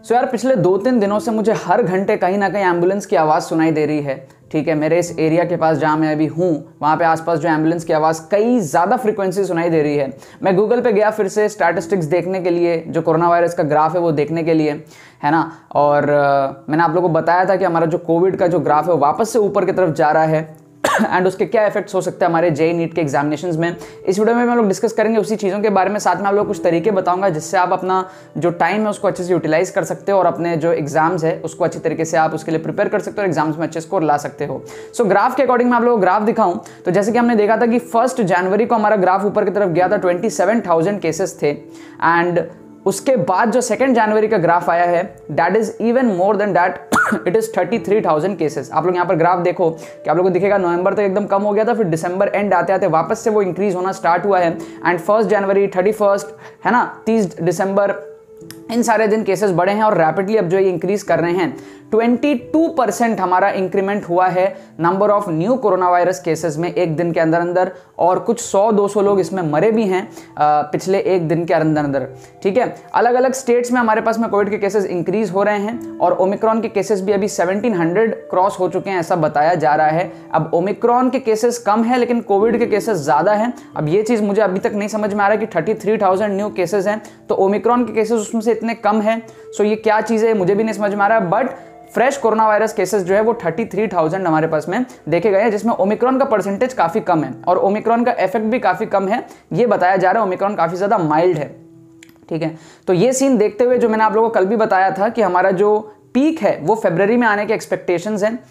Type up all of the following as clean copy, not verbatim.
सो यार पिछले 2-3 दिनों से मुझे हर घंटे कहीं ना कहीं एम्बुलेंस की आवाज़ सुनाई दे रही है। ठीक है, मेरे इस एरिया के पास जहाँ मैं अभी हूँ वहाँ पे आसपास जो एम्बुलेंस की आवाज़ कई ज़्यादा फ्रीक्वेंसी सुनाई दे रही है। मैं गूगल पे गया फिर से स्टैटिस्टिक्स देखने के लिए, जो कोरोना वायरस का ग्राफ है वो देखने के लिए, है ना। और मैंने आप लोगों को बताया था कि हमारा जो कोविड का जो ग्राफ है वो वापस से ऊपर की तरफ जा रहा है एंड उसके क्या इफेक्ट्स हो सकते हैं हमारे जेईई नीट के एग्जामिनेशंस में। इस वीडियो में हम लोग डिस्कस करेंगे उसी चीज़ों के बारे में। साथ में आप लोग कुछ तरीके बताऊंगा जिससे आप अपना जो टाइम है उसको अच्छे से यूटिलाइज कर सकते हो और अपने जो एग्जाम्स है उसको अच्छी तरीके से आप उसके लिए प्रिपेयर कर सकते हो और एग्जाम्स में अच्छे स्कोर ला सकते हो। सो ग्राफ के अकॉर्डिंग मैं आप लोगों को ग्राफ दिखाऊं तो जैसे कि हमने देखा था कि 1 जनवरी को हमारा ग्राफ ऊपर की तरफ गया था, 27,000 केसेस थे। एंड उसके बाद जो 2 जनवरी का ग्राफ आया है that is even more than that, it is 33,000 cases. आप लोग यहाँ पर ग्राफ देखो कि आप लोगों को दिखेगा नवंबर तक एकदम कम हो गया था, फिर दिसंबर एंड आते आते वापस से वो इंक्रीज होना स्टार्ट हुआ है। एंड 1 जनवरी, 31 है ना, 30 दिसंबर, इन सारे दिन केसेस बढ़े हैं और रैपिडली अब जो ये इंक्रीज कर रहे हैं। 22% हमारा इंक्रीमेंट हुआ है number of new corona virus cases में एक दिन के अंदर अंदर, और कुछ 100-200 लोग इसमें मरे भी हैं पिछले एक दिन के अंदर अंदर। ठीक है, अलग अलग स्टेट्स में हमारे पास में कोविड के केसेस इंक्रीज हो रहे हैं और ओमिक्रॉन के केसेस भी अभी 1700 क्रॉस हो चुके हैं ऐसा बताया जा रहा है। अब ओमिक्रॉन के केसेस कम है लेकिन कोविड के केसेस ज्यादा हैं। अब ये चीज मुझे अभी तक नहीं समझ में आ रहा है कि 33,000 न्यू केसेस हैं तो ओमिक्रॉन के केसेस उसमें से इतने कम है। सो ये क्या चीज है मुझे भी नहीं समझ में आ रहा है, but fresh corona virus cases जो है वो 33,000 हमारे पास में देखे गए हैं, जिसमें ओमिक्रॉन का परसेंटेज काफी कम है और ओमिक्रॉन का इफेक्ट भी काफी कम है। ये बताया जा रहा है ओमिक्रॉन काफी ज्यादा माइल्ड है। ठीक है, तो ये सीन देखते हुए जो मैंने आप लोगों को कल भी बताया था कि हमारा जो पीक है वो फरवरी में आने के एक्सपेक्टेशंस हैं।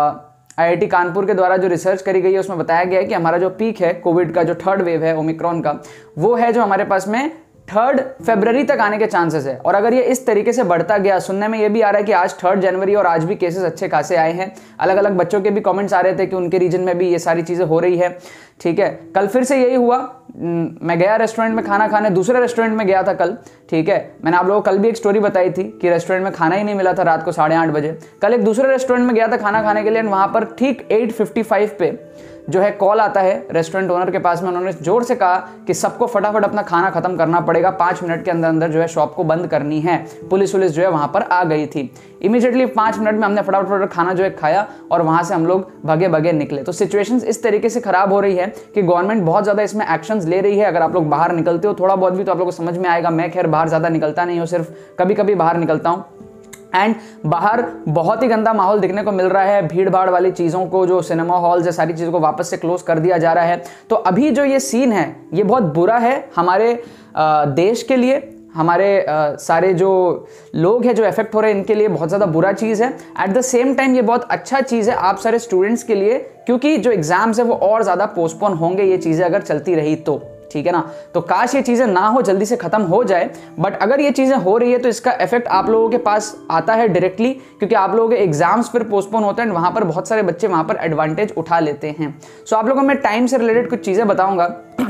आईआईटी कानपुर के द्वारा जो रिसर्च करी गई है उसमें बताया गया है कि हमारा जो पीक है कोविड का, जो 3rd वेव है ओमिक्रॉन का, वो है जो हमारे पास में 3 फरवरी तक आने के चांसेस है। और अगर ये इस तरीके से बढ़ता गया, सुनने में ये भी आ रहा है कि आज 3 जनवरी और आज भी केसेस अच्छे खासे आए हैं। अलग अलग बच्चों के भी कमेंट्स आ रहे थे कि उनके रीजन में भी ये सारी चीजें हो रही है। ठीक है, कल फिर से यही हुआ। मैं गया रेस्टोरेंट में खाना खाने, दूसरे रेस्टोरेंट में गया था कल। ठीक है, मैंने आप लोगों को कल भी एक स्टोरी बताई थी कि रेस्टोरेंट में खाना ही नहीं मिला था रात को 8:30 बजे। कल एक दूसरे रेस्टोरेंट में गया था खाना खाने के लिए, वहां पर ठीक 8:55 पे जो है कॉल आता है रेस्टोरेंट ओनर के पास में। उन्होंने जोर से कहा कि सबको फटाफट अपना खाना खत्म करना पड़ेगा, 5 मिनट के अंदर अंदर जो है शॉप को बंद करनी है। पुलिस जो है वहां पर आ गई थी। इमीडिएटली 5 मिनट में हमने फटाफट खाना जो है खाया और वहां से हम लोग भगे भगे निकले। तो सिचुएशंस इस तरीके से खराब हो रही है कि गवर्नमेंट बहुत ज्यादा इसमें एक्शंस ले रही है। अगर आप लोग बाहर निकलते हो थोड़ा बहुत भी तो आप लोगों को समझ में आएगा। मैं खैर बाहर ज्यादा निकलता नहीं हूँ, सिर्फ कभी कभी बाहर निकलता हूँ। एंड बाहर बहुत ही गंदा माहौल देखने को मिल रहा है। भीड़ भाड़ वाली चीज़ों को, जो सिनेमा हॉल्स है, सारी चीज़ों को वापस से क्लोज कर दिया जा रहा है। तो अभी जो ये सीन है ये बहुत बुरा है हमारे देश के लिए, हमारे सारे जो लोग हैं जो इफेक्ट हो रहे हैं इनके लिए बहुत ज़्यादा बुरा चीज़ है। एट द सेम टाइम ये बहुत अच्छा चीज़ है आप सारे स्टूडेंट्स के लिए, क्योंकि जो एग्जाम्स है वो और ज़्यादा पोस्टपोन होंगे ये चीज़ें अगर चलती रही तो। ठीक है ना, तो काश ये चीजें ना हो, जल्दी से खत्म हो जाए। बट अगर ये चीजें हो रही है तो इसका इफेक्ट आप लोगों के पास आता है डायरेक्टली, क्योंकि आप लोगों के एग्जाम्स फिर पोस्टपोन होते हैं। वहां पर बहुत सारे बच्चे वहां पर एडवांटेज उठा लेते हैं। सो आप लोगों को मैं टाइम से रिलेटेड कुछ चीजें बताऊंगा।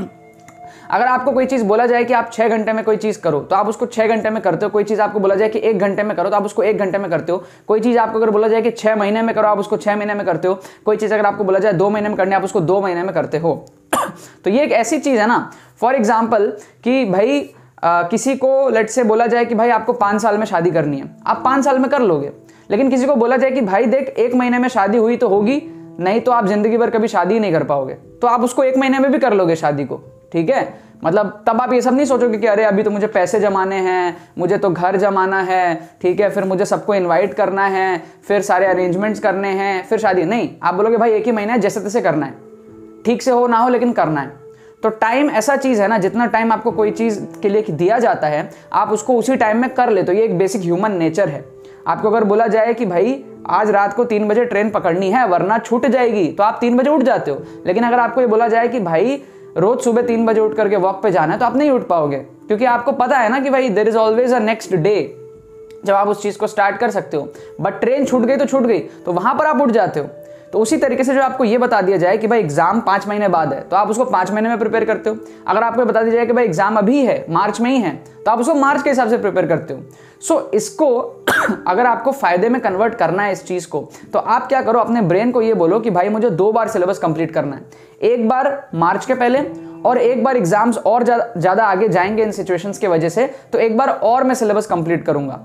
अगर आपको कोई चीज बोला जाए कि आप 6 घंटे में कोई चीज करो तो आप उसको 6 घंटे में करते हो। कोई चीज आपको बोला जाए कि 1 घंटे में करो तो आप उसको 1 घंटे में करते हो। कोई चीज आपको अगर बोला जाए कि 6 महीने में करो आप उसको 6 महीने में करते हो। कोई चीज अगर आपको बोला जाए 2 महीने में करनी आप उसको 2 महीने में करते हो। तो ये एक ऐसी चीज है ना, फॉर एग्जाम्पल कि भाई किसी को लेट से बोला जाए कि भाई आपको 5 साल में शादी करनी है, आप 5 साल में कर लोगे। लेकिन किसी को बोला जाए कि भाई देख 1 महीने में शादी हुई तो होगी, नहीं तो आप जिंदगी भर कभी शादी नहीं कर पाओगे, तो आप उसको 1 महीने में भी कर लोगे शादी को। ठीक है, मतलब तब आप ये सब नहीं सोचोगे कि अरे अभी तो मुझे पैसे जमाने हैं, मुझे तो घर जमाना है, ठीक है, फिर मुझे सबको इनवाइट करना है, फिर सारे अरेंजमेंट्स करने हैं, फिर शादी। नहीं, आप बोलोगे भाई 1 ही महीना है, जैसे तैसे करना है, ठीक से हो ना हो लेकिन करना है। तो टाइम ऐसा चीज है ना, जितना टाइम आपको कोई चीज के लिए दिया जाता है आप उसको उसी टाइम में कर ले। तो ये एक बेसिक ह्यूमन नेचर है। आपको अगर बोला जाए कि भाई आज रात को 3 बजे ट्रेन पकड़नी है वरना छूट जाएगी, तो आप 3 बजे उठ जाते हो। लेकिन अगर आपको ये बोला जाए कि भाई रोज सुबह 3 बजे उठ करके वॉक पे जाना है, तो आप नहीं उठ पाओगे, क्योंकि आपको पता है ना कि भाई there is always a next day जब आप उस चीज को स्टार्ट कर सकते हो। बट ट्रेन छूट गई तो छूट गई, तो वहां पर आप उठ जाते हो। तो उसी तरीके से जो आपको ये बता दिया जाए कि भाई एग्जाम 5 महीने बाद है तो आप उसको 5 महीने में प्रिपेयर करते हो। अगर आपको बता दिया जाए कि भाई एग्जाम अभी है, मार्च में ही है, तो आप उसको मार्च के हिसाब से प्रिपेयर करते हो। सो इसको अगर आपको फायदे में कन्वर्ट करना है इस चीज को, तो आप क्या करो, अपने ब्रेन को ये बोलो कि भाई मुझे 2 बार सिलेबस कंप्लीट करना है, एक बार मार्च के पहले और एक बार एग्जाम्स और ज्यादा आगे जाएंगे इन सिचुएशंस की वजह से, तो एक बार और मैं सिलेबस कंप्लीट करूंगा।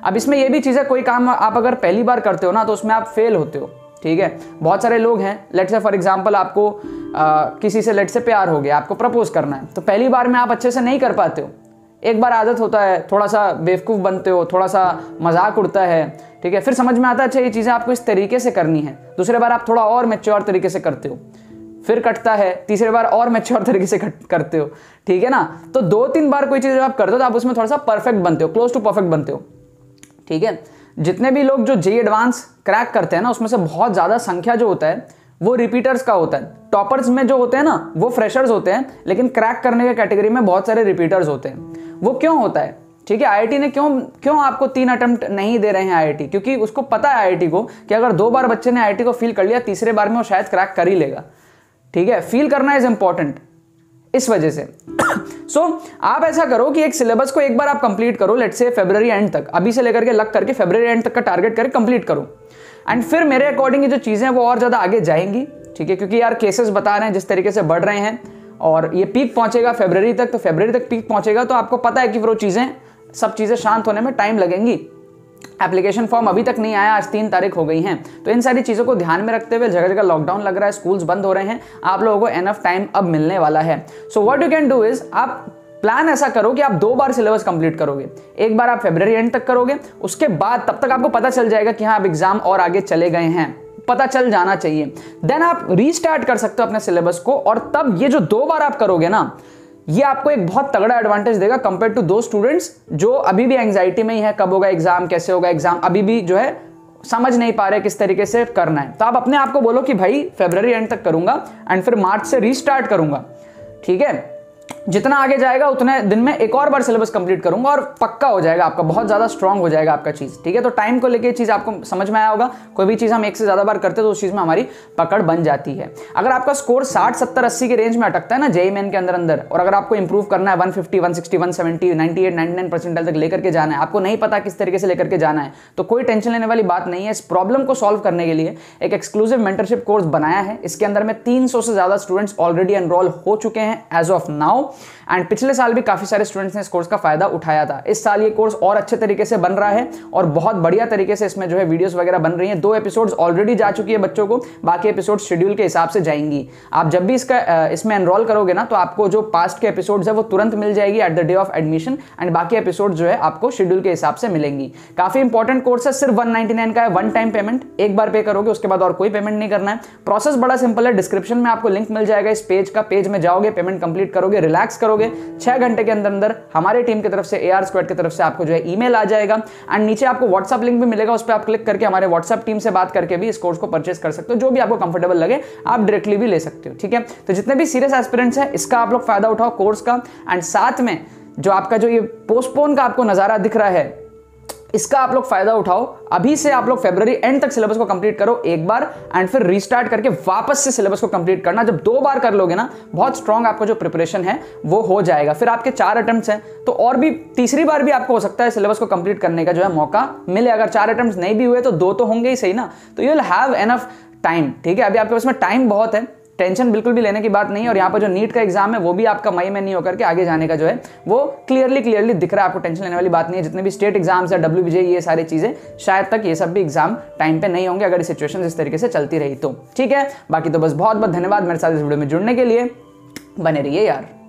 अब इसमें ये भी चीज़ है, कोई काम आप अगर पहली बार करते हो ना तो उसमें आप फेल होते हो, ठीक है। बहुत सारे लोग हैं, लेट्स से फॉर एग्जांपल आपको किसी से लेट्स से प्यार हो गया, आपको प्रपोज करना है, तो पहली बार में आप अच्छे से नहीं कर पाते हो, एक बार आदत होता है, थोड़ा सा बेवकूफ़ बनते हो, थोड़ा सा मजाक उड़ता है, ठीक है, फिर समझ में आता है अच्छा ये चीज़ें आपको इस तरीके से करनी है, दूसरे बार आप थोड़ा और मैच्योर तरीके से करते हो, फिर कटता है, तीसरे बार और मैच्योर तरीके से करते हो, ठीक है ना। तो 2-3 बार कोई चीज़ जब आप करते हो तो आप उसमें थोड़ा सा परफेक्ट बनते हो, क्लोज टू परफेक्ट बनते हो, ठीक है। जितने भी लोग जो जेईई एडवांस क्रैक करते हैं ना, उसमें से बहुत ज़्यादा संख्या जो होता है वो रिपीटर्स का होता है। टॉपर्स में जो होते हैं ना वो फ्रेशर्स होते हैं, लेकिन क्रैक करने के कैटेगरी में बहुत सारे रिपीटर्स होते हैं। वो क्यों होता है, ठीक है। आईआईटी ने क्यों आपको 3 अटेम्प्ट नहीं दे रहे हैं आईआईटी, क्योंकि उसको पता है आईआईटी को कि अगर 2 बार बच्चे ने आईआईटी को फील कर लिया, तीसरे बार में वो शायद क्रैक कर ही लेगा, ठीक है। फील करना इज इंपॉर्टेंट इस वजह से। सो आप ऐसा करो कि एक सिलेबस को एक बार आप कंप्लीट करो, लेट्स से फरवरी एंड तक, अभी से लेकर के लग करके फरवरी एंड तक का टारगेट करके कंप्लीट करो। एंड फिर मेरे अकॉर्डिंग ये जो चीज़ें हैं वो और ज़्यादा आगे जाएंगी, ठीक है, क्योंकि यार केसेस बता रहे हैं जिस तरीके से बढ़ रहे हैं और ये पीक पहुंचेगा फरवरी तक, तो फरवरी तक पीक पहुंचेगा तो आपको पता है कि वो चीज़ें सब चीज़ें शांत होने में टाइम लगेंगी। एप्लीकेशन फॉर्म अभी तक नहीं आया, आज 3 तारीख हो गई हैं, तो इन सारी चीज़ों को ध्यान में रखते हुए, जगह जगह लॉकडाउन लग रहा है, स्कूल्स बंद हो रहे हैं, आप लोगों को एनफ टाइम अब मिलने वाला है। So what you can do is, आप प्लान ऐसा करो कि आप 2 बार सिलेबस कंप्लीट करोगे, एक बार आप फरवरी एंड तक करोगे, उसके बाद तब तक आपको पता चल जाएगा कि हाँ अब एग्जाम और आगे चले गए हैं, पता चल जाना चाहिए। देन आप रीस्टार्ट कर सकते हो अपने सिलेबस को, और तब ये जो 2 बार आप करोगे ना, ये आपको एक बहुत तगड़ा एडवांटेज देगा कंपेयर टू दो स्टूडेंट्स जो अभी भी एंजाइटी में ही है, कब होगा एग्जाम, कैसे होगा एग्जाम, अभी भी जो है समझ नहीं पा रहे किस तरीके से करना है। तो आप अपने आप को बोलो कि भाई फरवरी एंड तक करूंगा एंड फिर मार्च से रीस्टार्ट करूंगा, ठीक है। जितना आगे जाएगा उतने दिन में एक और बार सिलेबस कंप्लीट करूंगा और पक्का हो जाएगा आपका, बहुत ज्यादा स्ट्रांग हो जाएगा आपका चीज, ठीक है। तो टाइम को लेके चीज आपको समझ में आया होगा, कोई भी चीज हम एक से ज्यादा बार करते हैं तो उस चीज में हमारी पकड़ बन जाती है। अगर आपका स्कोर 60, 70, 80 के रेंज में अटकता है ना जेईई मेन के अंदर, और अगर आपको इंप्रूव करना है 150, 160, 170, 98, 99% तक लेकर के जाना है, आपको नहीं पता किस तरीके से लेकर के जाना है, तो कोई टेंशन लेने वाली बात नहीं है। इस प्रॉब्लम को सॉल्व करने के लिए एक एक्सक्लूसिव मेंटरशिप कोर्स बनाया है, इसके अंदर में 300 से ज्यादा स्टूडेंट्स ऑलरेडी एनरोल हो चुके हैं एज ऑफ नाउ, एंड पिछले साल भी काफी सारे स्टूडेंट्स ने इस कोर्स का फायदा उठाया था। इस साल ये कोर्स और अच्छे तरीके से बन रहा है और बहुत बढ़िया तरीके से इसमें जो है वीडियोस वगैरह बन रही हैं। 2 एपिसोड्स ऑलरेडी जा चुकी है बच्चों को, बाकी एपिसोड शेड्यूल के हिसाब से जाएंगी। आप जब भी इसमें एनरोल करोगे ना तो आपको जो पास्ट के एपिसोड्स है वो तुरंत मिल जाएगी at the day of admission, and बाकी एपिसोड जो है आपको शेड्यूल के हिसाब से मिलेंगी। काफी इंपॉर्टेंट कोर्स है, सिर्फ 199 का है, 1 टाइम पेमेंट, एक बार पे करोगे उसके बाद और कोई पेमेंट नहीं करना है। प्रोसेस बड़ा सिंपल है, डिस्क्रिप्शन में आपको लिंक मिल जाएगा इस पेज का, पेज में जाओगे, पेमेंट कंप्लीट करोगे, रिलैक्स करोगे, 6 घंटे के अंदर हमारे टीम की तरफ से, AR स्क्वाड की तरफ से आपको जो है ईमेल आ जाएगा, एंड नीचे आपको व्हाट्सएप लिंक भी मिलेगा, उस पर आप क्लिक करके हमारे व्हाट्सएप टीम से बात करके भी इस कोर्स को परचेस कर सकते हो। जो भी आपको कंफर्टेबल लगे आप डायरेक्टली भी ले सकते हो, ठीक है। तो जितने भी सीरियस एस्पिरेंट्स हैं इसका आप लोग फायदा उठाओ कोर्स का, एंड साथ में जो आपका जो ये पोस्टपोन का आपको नजारा दिख रहा है इसका आप लोग फायदा उठाओ। अभी से आप लोग फरवरी एंड तक सिलेबस को कंप्लीट करो एक बार, एंड फिर रीस्टार्ट करके वापस से सिलेबस को कंप्लीट करना। जब 2 बार कर लोगे ना, बहुत स्ट्रांग आपका जो प्रिपरेशन है वो हो जाएगा। फिर आपके 4 अटेम्प्ट्स हैं तो और भी तीसरी बार भी आपको हो सकता है सिलेबस को कंप्लीट करने का जो है मौका मिले। अगर 4 अटेम्प्ट्स नहीं भी हुए तो 2 तो होंगे ही सही ना, तो you will have enough time, ठीक है। अभी आपके पास में टाइम बहुत है, टेंशन बिल्कुल भी लेने की बात नहीं है। और यहाँ पर जो नीट का एग्जाम है वो भी आपका मई में नहीं होकर के आगे जाने का जो है वो क्लियरली दिख रहा है, आपको टेंशन लेने वाली बात नहीं है। जितने भी स्टेट एग्जाम्स है, WBJ, ये सारी चीजें शायद तक ये सब भी एग्जाम टाइम पे नहीं होंगे अगर सिचुएशन इस तरीके से चलती रही तो, ठीक है। बाकी तो बस बहुत बहुत धन्यवाद मेरे साथ इस वीडियो में जुड़ने के लिए, बने रहिए यार।